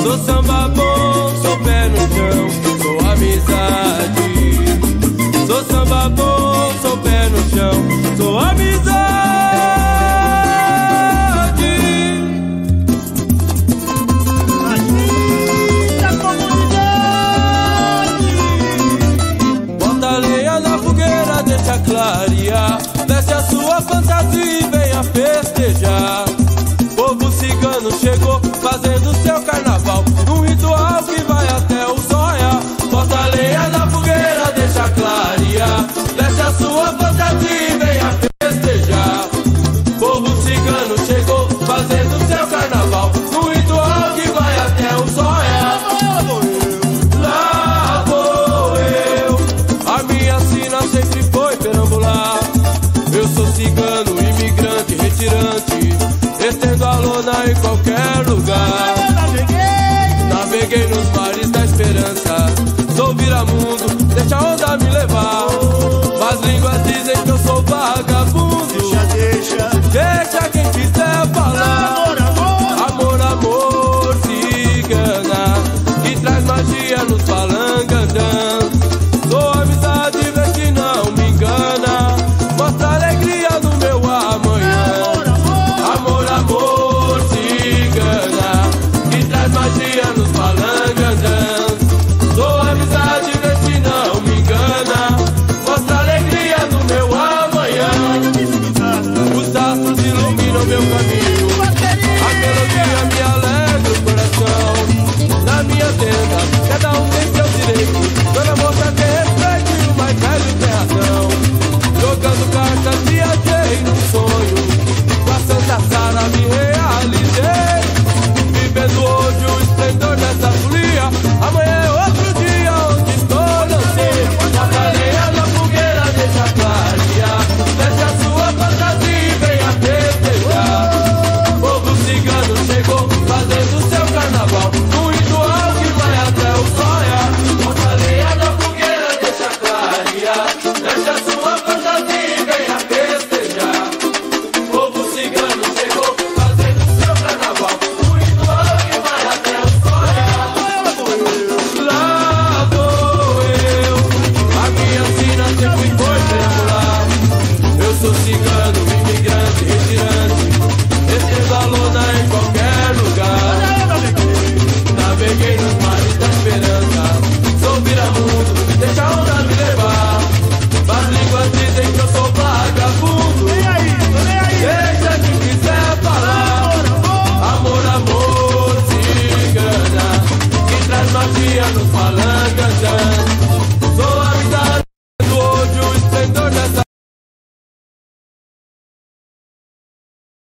Sou samba bom, sou pé no chão, sou amizade. Sou samba bom, sou pé no chão, sou amizade. Bota lenha na fogueira, deixa clarear. Desce a sua fantasia e venha festejar. Povo cigano chegou fazendo seu carnaval, um ritual que vai até o zóia. Bota lenha na fogueira, deixa clarear. Desce a sua fantasia e venha festejar. Povo cigano chegou fazendo seu carnaval, um ritual que vai até o zóia. Lá vou eu, a minha sina sempre foi perambular. Eu sou cigano, imigrante, retirante, estendo a lona em qualquer lugar. Naveguei nos mares da esperança, sou viramundo